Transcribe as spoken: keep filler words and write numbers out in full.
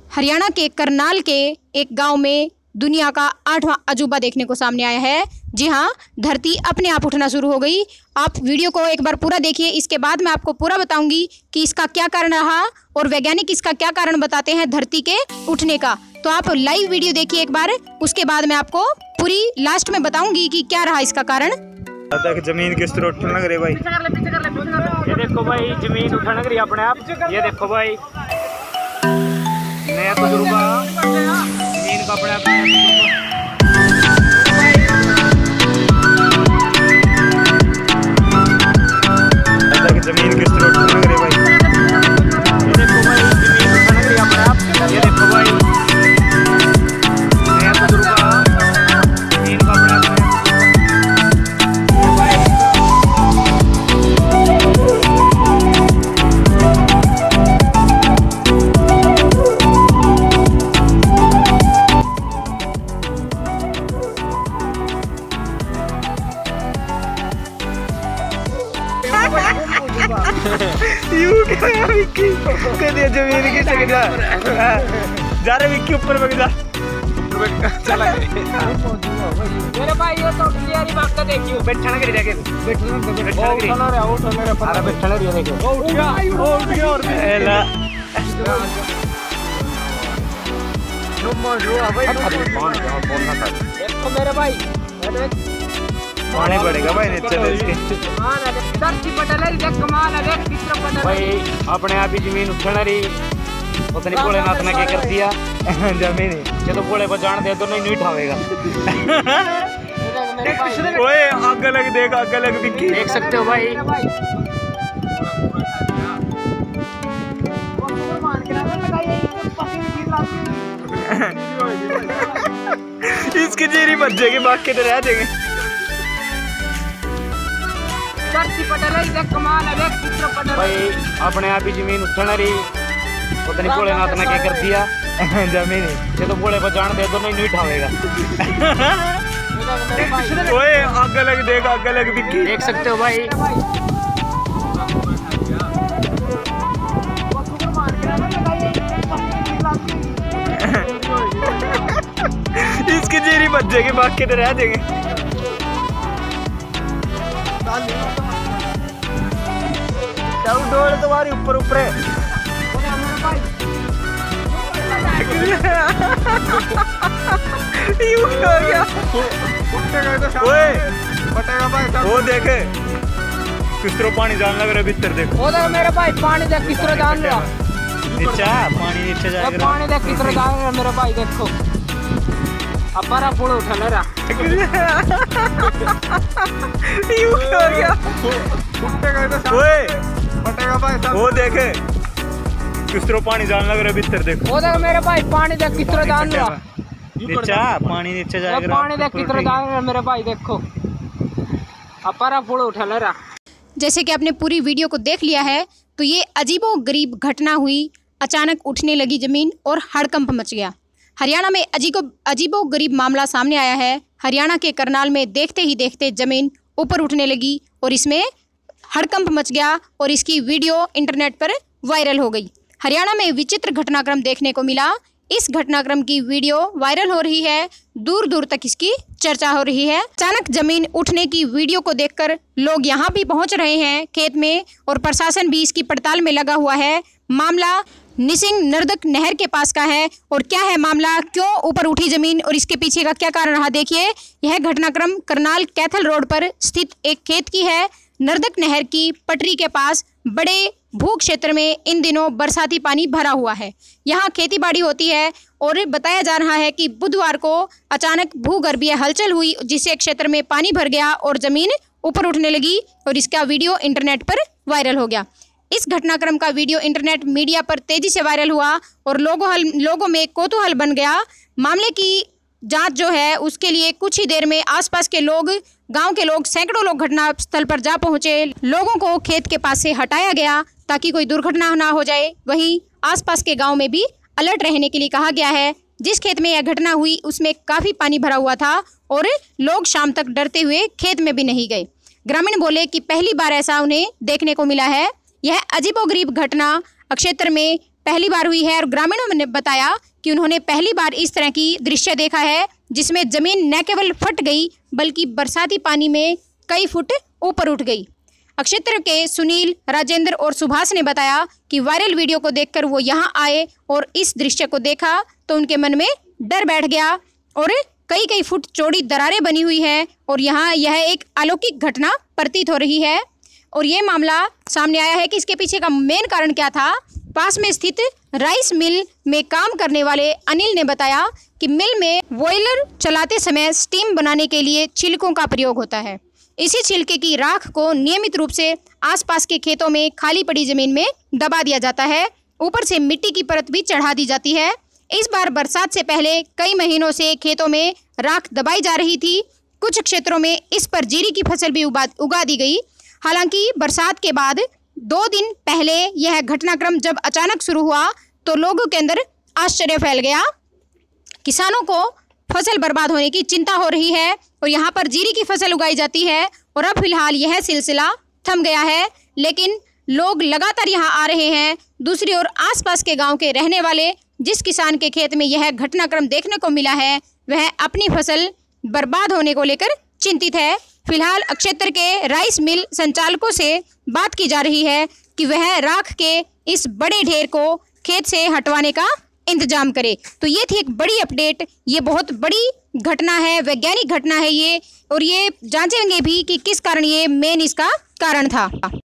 हरियाणा के करनाल के एक गांव में दुनिया का आठवां अजूबा देखने को सामने आया है। जी हाँ, धरती अपने आप उठना शुरू हो गई। आप वीडियो को एक बार पूरा देखिए, इसके बाद मैं आपको पूरा बताऊंगी कि इसका क्या कारण रहा और वैज्ञानिक इसका क्या कारण बताते हैं धरती के उठने का। तो आप लाइव वीडियो देखिए एक बार, उसके बाद मैं आपको पूरी लास्ट में बताऊंगी कि क्या रहा इसका कारण। कि जमीन किस तरह उठने लग रही भाई। ये देखो भाई, जमीन उठने लग रही है अपने आप। ये देखो भाई, नया तजुर्बा जमीन का अपने आप। जमीन किस तरह उठने लग रही भाई। ये देखो भाई, जमीन उठने लग रही है अपने आप। ये देखो भाई, नया तजुर्बा जमीन का अपने आप। यू क्या विक्की कदे जमीन की सक जा जा रे विक्की ऊपर बैठ जा चला मेरे भाई ये तो क्लियर ही बात का देखियो। बैठना कर जाके बैठना बैठना कर उठना रे उठना रे अरे बैठना रे देखो उठ गया उठ गया और एला नो मो भाई कौन बोलना था। देखो मेरे भाई पानी पड़ेगा भाई नीचे इसके। धरती पटल है, देख कमाल है, देख किस तरह पटल भाई अपने आप ही जमीन उठना रही। पता नहीं भोलेनाथ ने क्या कर दिया जमीन ये तो भोले को जान दे दोनों नहीं उठावेगा। ओए आग लग देख आग लग विक्की देख सकते हो भाई। इसकी जीरी मर जाएगी, बाकी तो रह जाएंगे। धरती पटल है, देख कमाल है, देख किस तरह पटल भाई अपने आप ही जमीन उठना रही। पता नहीं भोलेनाथ ने क्या कर दिया जमीन ये तो भोले को जान दे दोनों नहीं उठावेगा। ओए आग लग देख आग लग विक्की देख सकते हो भाई। इसकी जीरी बच जाएगी, बाकी तो रह जाएंगे। डोल तुम्हारी ऊपर ऊपर वो देखे किस तरह पानी जान लग रहा है भीतर। देखो वो देख मेरे भाई, पानी देख किस तरह जान रहा नीचे पानी नीचे जाएगा। पानी देख किस तरह जान रहा मेरे भाई। देखो अब बड़ा पुल उठा रहा वो देखे किस तरह पानी जान लग रहा है भीतर। देखो वो देख मेरे भाई, पानी देख किस तरह जान रहा नीचे पानी नीचे जाएगा। पानी देख किस तरह जान रहा मेरे भाई। देखो अब बड़ा पुल उठा रहा। जैसे कि आपने पूरी वीडियो को देख लिया है, तो ये अजीबोगरीब घटना हुई। अचानक उठने लगी ज़मीन और हड़कंप मच गया। हरियाणा में अजीबो अजीबोगरीब मामला सामने आया है। हरियाणा के करनाल में देखते ही देखते ज़मीन ऊपर उठने लगी और इसमें हड़कंप मच गया और इसकी वीडियो इंटरनेट पर वायरल हो गई। हरियाणा में विचित्र घटनाक्रम देखने को मिला। इस घटनाक्रम की वीडियो वायरल हो रही है, दूर दूर तक इसकी चर्चा हो रही है। अचानक जमीन उठने की वीडियो को देखकर लोग यहाँ भी पहुँच रहे हैं खेत में, और प्रशासन भी इसकी पड़ताल में लगा हुआ है। मामला निसिंग नर्दक नहर के पास का है। और क्या है मामला, क्यों ऊपर उठी जमीन और इसके पीछे का क्या कारण रहा, देखिए। यह घटनाक्रम करनाल कैथल रोड पर स्थित एक खेत की है। नर्दक नहर की पटरी के पास बड़े भू क्षेत्र में इन दिनों बरसाती पानी भरा हुआ है। यहाँ खेती बाड़ी होती है और बताया जा रहा है कि बुधवार को अचानक भूगर्भीय हलचल हुई, जिससे क्षेत्र में पानी भर गया और जमीन ऊपर उठने लगी और इसका वीडियो इंटरनेट पर वायरल हो गया। इस घटनाक्रम का वीडियो इंटरनेट मीडिया पर तेजी से वायरल हुआ और लोगों लोगों में कौतूहल बन गया। मामले की जांच जो है उसके लिए कुछ ही देर में आसपास के लोग, गांव के लोग, सैकड़ों लोग घटनास्थल पर जा पहुंचे। लोगों को खेत के पास से हटाया गया ताकि कोई दुर्घटना ना हो जाए। वहीं आसपास के गांव में भी अलर्ट रहने के लिए कहा गया है। जिस खेत में यह घटना हुई उसमें काफ़ी पानी भरा हुआ था और लोग शाम तक डरते हुए खेत में भी नहीं गए। ग्रामीण बोले कि पहली बार ऐसा उन्हें देखने को मिला है। यह अजीबोगरीब घटना क्षेत्र में पहली बार हुई है और ग्रामीणों ने बताया कि उन्होंने पहली बार इस तरह की दृश्य देखा है जिसमें जमीन न केवल फट गई बल्कि बरसाती पानी में कई फुट ऊपर उठ गई। अक्षेत्र के सुनील, राजेंद्र और सुभाष ने बताया कि वायरल वीडियो को देखकर वो यहाँ आए और इस दृश्य को देखा तो उनके मन में डर बैठ गया और कई कई फुट चौड़ी दरारें बनी हुई है और यहाँ यह एक अलौकिक घटना प्रतीत हो रही है। और ये मामला सामने आया है कि इसके पीछे का मेन कारण क्या था। पास में स्थित राइस मिल में काम करने वाले अनिल ने बताया कि मिल में बॉयलर चलाते समय स्टीम बनाने के लिए छिलकों का प्रयोग होता है। इसी छिलके की राख को नियमित रूप से आसपास के खेतों में खाली पड़ी जमीन में दबा दिया जाता है। ऊपर से मिट्टी की परत भी चढ़ा दी जाती है। इस बार बरसात से पहले कई महीनों से खेतों में राख दबाई जा रही थी। कुछ क्षेत्रों में इस पर जीरी की फसल भी उगा दी गई। हालांकि बरसात के बाद दो दिन पहले यह घटनाक्रम जब अचानक शुरू हुआ तो लोगों के अंदर आश्चर्य फैल गया। किसानों को फसल बर्बाद होने की चिंता हो रही है और यहाँ पर जीरी की फसल उगाई जाती है और अब फिलहाल यह सिलसिला थम गया है, लेकिन लोग लगातार यहाँ आ रहे हैं। दूसरी ओर आसपास के गांव के रहने वाले जिस किसान के खेत में यह घटनाक्रम देखने को मिला है वह अपनी फसल बर्बाद होने को लेकर चिंतित है। फिलहाल अक्षेत्र के राइस मिल संचालकों से बात की जा रही है कि वह राख के इस बड़े ढेर को खेत से हटवाने का इंतजाम करे। तो ये थी एक बड़ी अपडेट। ये बहुत बड़ी घटना है, वैज्ञानिक घटना है ये, और ये जांचेंगे भी कि किस कारण ये मेन इसका कारण था।